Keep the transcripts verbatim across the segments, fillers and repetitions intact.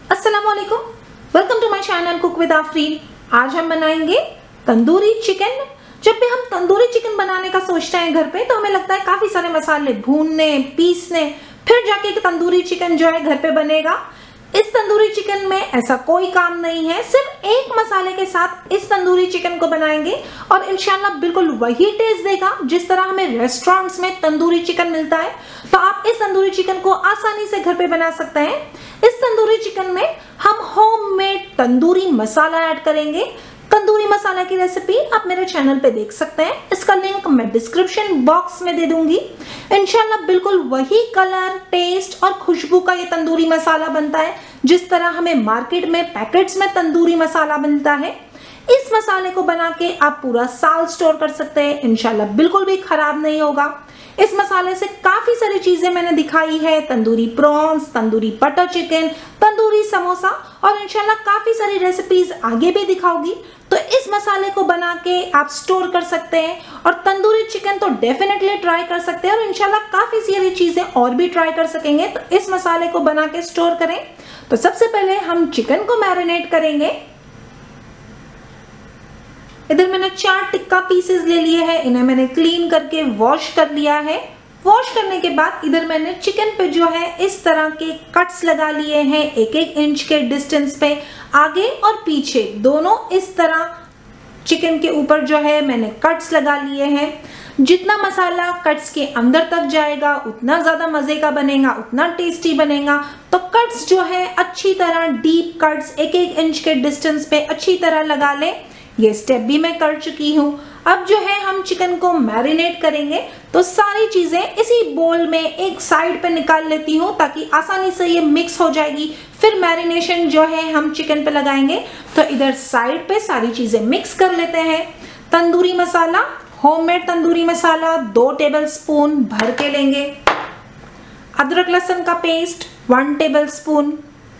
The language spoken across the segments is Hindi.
अस्सलाम वालेकुम, welcome to my channel cook with Afreen. आज हम बनाएंगे तंदूरी चिकन। जब भी हम तंदूरी चिकन बनाने का सोचते हैं घर पे तो हमें लगता है काफी सारे मसाले भूनने पीसने, फिर जाके एक तंदूरी चिकन जो है घर पे बनेगा। इस तंदूरी चिकन में ऐसा कोई काम नहीं है, सिर्फ एक मसाले के साथ इस तंदूरी चिकन को बनाएंगे और इंशाल्लाह बिल्कुल वही टेस्ट देगा जिस तरह हमें रेस्टोरेंट्स में तंदूरी चिकन मिलता है। तो आप इस तंदूरी चिकन को आसानी से घर पे बना सकते हैं। इस तंदूरी चिकन में हम होममेड तंदूरी मसाला ऐड करेंगे। तंदूरी मसाला की रेसिपी आप मेरे चैनल पे देख सकते हैं, इसका लिंक मैं डिस्क्रिप्शन बॉक्स में दे दूंगी। इंशाल्लाह बिल्कुल वही कलर, टेस्ट और खुशबू का ये तंदूरी मसाला बनता है जिस तरह हमें मार्केट में पैकेट्स में तंदूरी मसाला मिलता है। इस मसाले को बना के आप पूरा साल स्टोर कर सकते हैं, इंशाल्लाह बिल्कुल भी खराब नहीं होगा। इस मसाले से काफी सारी चीजें मैंने दिखाई है, tandoori prawns, tandoori butter chicken, tandoori samosa और इंशाल्लाह काफी सारी रेसिपीज आगे भी दिखाऊंगी। तो इस मसाले को बना के आप स्टोर कर सकते हैं और तंदूरी चिकन तो डेफिनेटली ट्राई कर सकते हैं और इंशाल्लाह काफी सारी चीजें और भी ट्राई कर सकेंगे। तो इस मसाले को बना के स्टोर करें। तो सबसे पहले हम चिकन को मैरिनेट करेंगे। इधर मैंने चार टिक्का पीसेस ले लिए हैं, इन्हें मैंने क्लीन करके वॉश कर लिया है। वॉश करने के बाद इधर मैंने चिकन पे जो है इस तरह के कट्स लगा लिए हैं, एक एक इंच के डिस्टेंस पे आगे और पीछे दोनों। इस तरह चिकन के ऊपर जो है मैंने कट्स लगा लिए हैं। जितना मसाला कट्स के अंदर तक जाएगा उतना ज्यादा मजे का बनेगा, उतना टेस्टी बनेगा। तो कट्स जो है अच्छी तरह डीप कट्स एक एक इंच के डिस्टेंस पे अच्छी तरह लगा ले। ये स्टेप भी मैं कर चुकी हूँ। अब जो है हम चिकन को मैरिनेट करेंगे। तो सारी चीजें इसी बोल में एक साइड पे निकाल लेती हूँ ताकि आसानी से ये मिक्स हो जाएगी। फिर मैरिनेशन जो है हम चिकन पे लगाएंगे। तो इधर साइड पे सारी चीजें मिक्स कर लेते हैं। तंदूरी मसाला, होममेड तंदूरी मसाला दो टेबल स्पून भर के लेंगे। अदरक लहसुन का paste one tablespoon.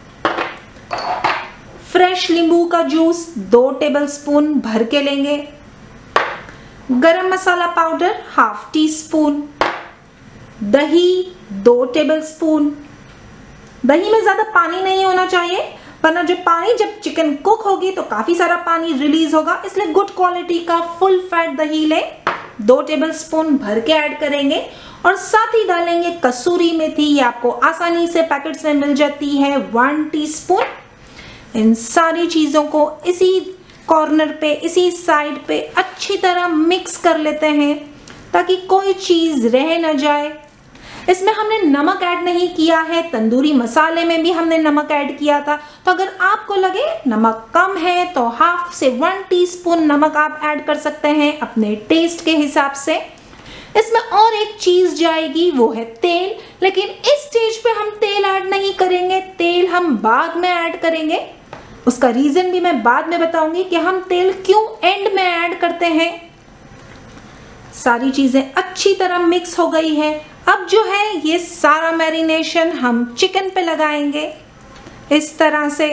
Fresh नींबू का जूस दो टेबलस्पून भर के लेंगे। Garam masala powder half teaspoon. दही दो टेबलस्पून। दही में ज्यादा पानी नहीं होना चाहिए वरना जो पानी जब चिकन कुक होगी तो काफी सारा पानी रिलीज होगा, इसलिए गुड क्वालिटी का फुल फैट दही ले दो टेबलस्पून भर के ऐड करेंगे। और साथ ही डालेंगे कसूरी मेथी, ये आपको आसानी से पैकेट्स में मिल जाती है, वन टीस्पून। इन सारी चीजों को इसी कॉर्नर पे इसी साइड पे अच्छी तरह मिक्स कर लेते हैं ताकि कोई चीज रह न जाए। इसमें हमने नमक ऐड नहीं किया है, तंदूरी मसाले में भी हमने नमक ऐड किया था। तो अगर आपको लगे नमक कम है तो हाफ से वन टीस्पून नमक आप ऐड कर सकते हैं अपने टेस्ट के हिसाब से। इसमें और एक चीज जाएगी, वो है तेल। लेकिन इस स्टेज पे हम तेल ऐड नहीं करेंगे, तेल हम बाद में ऐड करेंगे। उसका रीजन भी मैं बाद में बताऊंगी कि हम तेल क्यों एंड में ऐड करते हैं। सारी चीजें अच्छी तरह मिक्स हो गई है। अब जो है ये सारा मैरिनेशन हम चिकन पे लगाएंगे इस तरह से।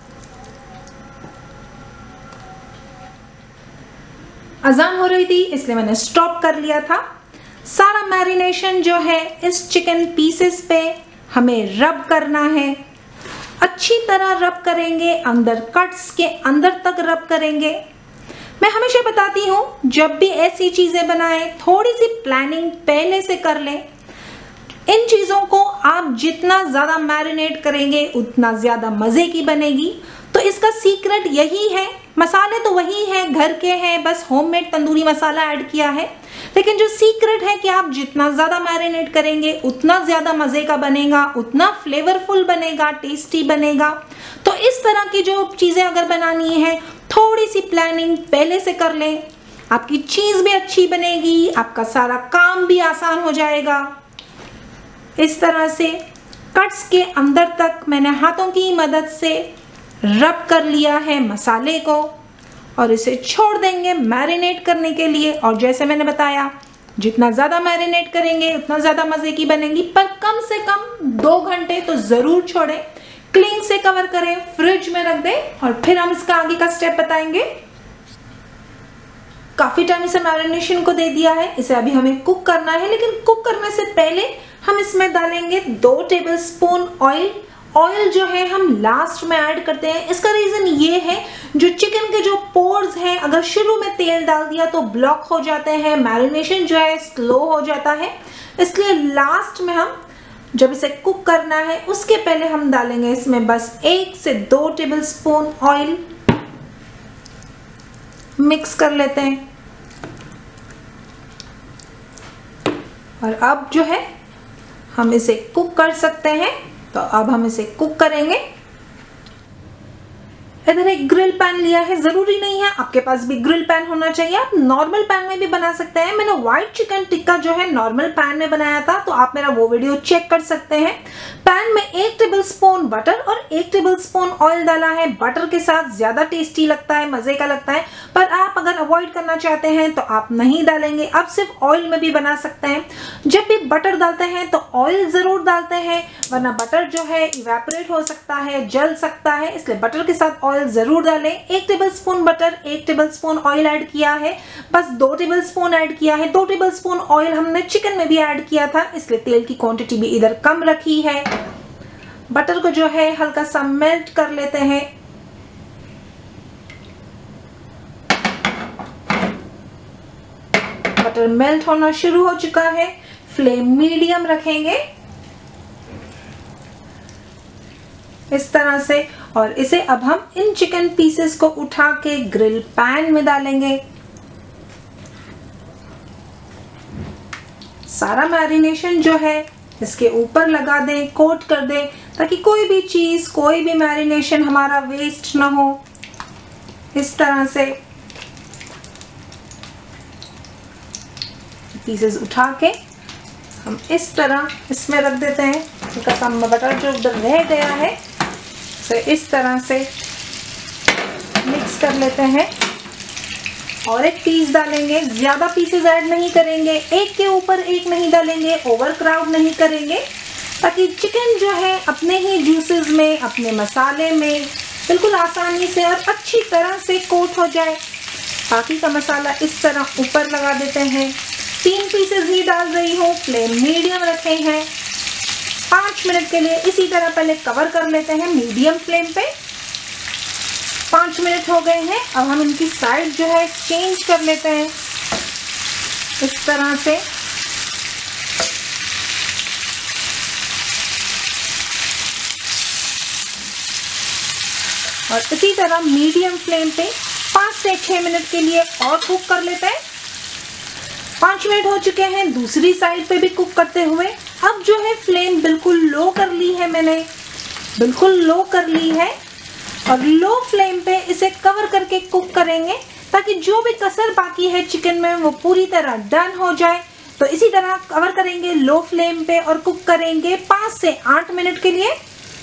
अजान हो रही थी इसलिए मैंने स्टॉप कर लिया था। सारा मैरिनेशन जो है इस चिकन पीसेस पे हमें रब करना है, अच्छी तरह रब करेंगे, अंदर कट्स के अंदर तक रब करेंगे। मैं हमेशा बताती हूँ जब भी ऐसी चीजें बनाएं थोड़ी सी प्लानिंग पहले से कर लें। इन चीजों को आप जितना ज्यादा मैरिनेट करेंगे उतना ज्यादा मजे की बनेगी। तो इसका सीक्रेट यही है। मसाले तो वही हैं, घर के हैं, बस होममेड तंदूरी मसाला ऐड किया है। लेकिन जो सीक्रेट है कि आप जितना ज्यादा मैरिनेट करेंगे उतना ज्यादा मजे का बनेगा, उतना फ्लेवरफुल बनेगा, टेस्टी बनेगा। तो इस तरह की जो चीजें अगर बनानी है थोड़ी सी प्लानिंग पहले से कर लें, आपकी चीज भी अच्छी बनेगी, आपका सारा काम भी आसान हो जाएगा। इस तरह से कट्स के अंदर तक मैंने हाथों की मदद से रब कर लिया है मसाले को और इसे छोड़ देंगे मैरिनेट करने के लिए। और जैसे मैंने बताया जितना ज़्यादा मैरिनेट करेंगे उतना ज़्यादा मज़े की बनेगी, पर कम से कम दो घंटे तो ज़रूर छोड़ें। क्लीन से कवर करें, फ्रिज में रख दें और फिर हम इसका आगे का स्टेप बताएंगे। काफ़ी टाइम से मैरिनेशन को दे दिया है, इसे अभी हमें कुक करना है। लेकिन कुक करने से पहले हम इसमें डालेंगे दो टेबलस्पून ऑयल ऑयल जो है हम लास्ट में ऐड करते हैं। इसका रीजन ये है, जो चिकन के जो पोर्स हैं अगर शुरू में तेल डाल दिया तो ब्लॉक हो जाते हैं, मैरिनेशन जो है स्लो हो जाता है, इसलिए लास्ट में हम जब इसे कुक करना है उसके पहले हम डालेंगे इसमें बस एक से दो टेबल स्पून ऑयल। मिक्स कर लेते हैं और अब जो है हम इसे कुक कर सकते हैं। तो अब हम इसे कुक करेंगे। इधर एक ग्रिल पैन लिया है, जरूरी नहीं है आपके पास भी ग्रिल पैन होना चाहिए, आप नॉर्मल पैन में भी बना सकते हैं। मैंने व्हाइट चिकन टिक्का जो है नॉर्मल पैन में बनाया था, तो आप मेरा वो वीडियो चेक कर सकते हैं। पैन में एक टेबल स्पून बटर और एक टेबल स्पून ऑयल डाला है। बटर के साथ ज्यादा टेस्टी लगता है, मजे का लगता है, पर आप अगर अवॉइड करना चाहते हैं तो आप नहीं डालेंगे, आप सिर्फ ऑयल में भी बना सकते हैं। जब भी बटर डालते हैं तो ऑयल जरूर डालते हैं, वरना बटर जो है इवेपोरेट हो सकता है, जल सकता है, इसलिए बटर के साथ ऑयल जरूर डालें। एक टेबल स्पून बटर, एक टेबल स्पून ऑयल ऐड किया है, बस दो टेबल स्पून ऐड किया है। दो टेबल स्पून ऑयल हमने चिकन में भी ऐड किया था, इसलिए तेल की क्वांटिटी भी इधर कम रखी है। बटर को जो है हल्का सा मेल्ट कर लेते हैं। बटर मेल्ट होना शुरू हो चुका है, फ्लेम मीडियम रखेंगे इस तरह से, और इसे अब हम इन चिकन पीसेस को उठा के ग्रिल पैन में डालेंगे। सारा मैरिनेशन जो है इसके ऊपर लगा दें, कोट कर दें, ताकि कोई भी चीज, कोई भी मैरिनेशन हमारा वेस्ट ना हो। इस तरह से पीसेस उठा के हम इस तरह इसमें रख देते हैं। इसका कम बटर जो उधर रह गया है तो इस तरह से मिक्स कर लेते हैं और एक पीस डालेंगे। ज्यादा पीसेस ऐड नहीं करेंगे, एक के ऊपर एक नहीं डालेंगे, ओवर क्राउड नहीं करेंगे, ताकि चिकन जो है अपने ही जूसेस में, अपने मसाले में बिल्कुल आसानी से और अच्छी तरह से कोट हो जाए। बाकी का मसाला इस तरह ऊपर लगा देते हैं। तीन पीसेस ही डाल रही हूँ, फ्लेम मीडियम रखे हैं। पाँच मिनट के लिए इसी तरह पहले कवर कर लेते हैं मीडियम फ्लेम पे। पाँच मिनट हो गए हैं, अब हम इनकी साइड जो है चेंज कर लेते हैं इस तरह से। और इसी तरह मीडियम फ्लेम पे पाँच से छः मिनट के लिए और कुक कर लेते हैं। पाँच मिनट हो चुके हैं, दूसरी साइड पे भी कुक करते हुए। अब जो है फ्लेम बिल्कुल लो कर ली है, मैंने बिल्कुल लो कर ली है, और लो फ्लेम पे इसे कवर करके कुक करेंगे, ताकि जो भी कसर बाकी है चिकन में वो पूरी तरह डन हो जाए। तो इसी तरह कवर करेंगे लो फ्लेम पे और कुक करेंगे पाँच से आठ मिनट के लिए।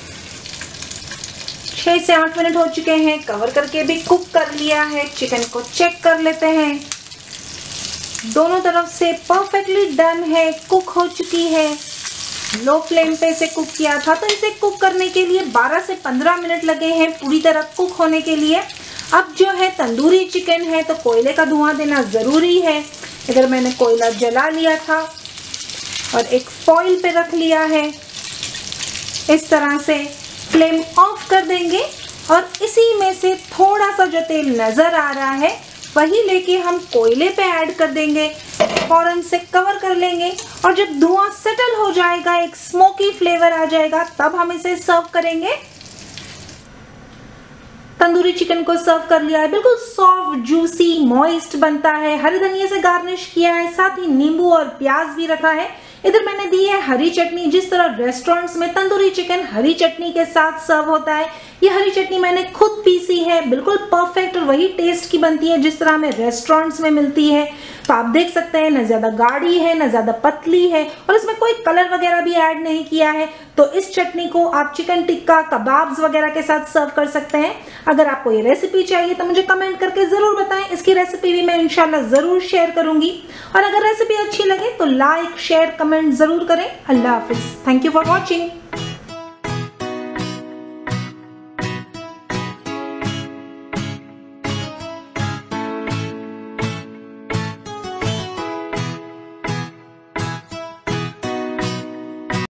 छः से आठ मिनट हो चुके हैं, कवर करके भी कुक कर लिया है। चिकन को चेक कर लेते हैं, दोनों तरफ से परफेक्टली डन है, कुक हो चुकी है। लो फ्लेम पे इसे कुक किया था, तो इसे कुक करने के लिए बारह से पंद्रह मिनट लगे हैं पूरी तरह कुक होने के लिए। अब जो है तंदूरी चिकन है तो कोयले का धुआं देना ज़रूरी है। इधर मैंने कोयला जला लिया था और एक फॉइल पे रख लिया है। इस तरह से फ्लेम ऑफ कर देंगे और इसी में से थोड़ा सा जो तेल नज़र आ रहा है वही लेके हम कोयले पे ऐड कर देंगे, फौरन से कवर कर लेंगे, और जब धुआं सेटल हो जाएगा, एक स्मोकी फ्लेवर आ जाएगा, तब हम इसे सर्व करेंगे। तंदूरी चिकन को सर्व कर लिया है, बिल्कुल सॉफ्ट, जूसी, मॉइस्ट बनता है। हरे धनिया से गार्निश किया है, साथ ही नींबू और प्याज भी रखा है। इधर मैंने दी है हरी चटनी, जिस तरह रेस्टोरेंट्स में तंदूरी चिकन हरी चटनी के साथ सर्व होता है। ये हरी चटनी मैंने खुद पीसी है, बिल्कुल परफेक्ट और वही टेस्ट की बनती है जिस तरह हमें रेस्टोरेंट्स में मिलती है। तो आप देख सकते हैं, न ज़्यादा गाढ़ी है न ज़्यादा पतली है, और इसमें कोई कलर वगैरह भी ऐड नहीं किया है। तो इस चटनी को आप चिकन टिक्का, कबाब्स वगैरह के साथ सर्व कर सकते हैं। अगर आपको ये रेसिपी चाहिए तो मुझे कमेंट करके ज़रूर बताएं, इसकी रेसिपी भी मैं इंशाल्लाह ज़रूर शेयर करूंगी। और अगर रेसिपी अच्छी लगे तो लाइक, शेयर, कमेंट ज़रूर करें। अल्लाह हाफिज़। Thank you for watching.